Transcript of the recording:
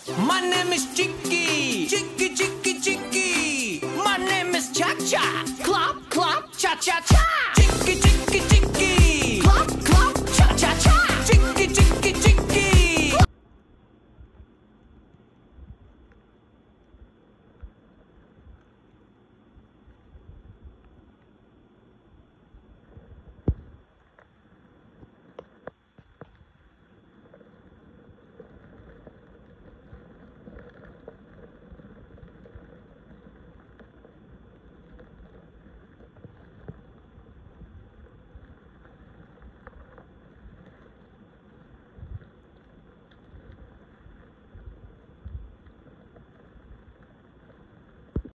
My name is Chicky. Chicky, Chicky, Chicky. My name is Cha Cha. Clop, clop, cha cha cha. Chicky, Chicky, Chicky.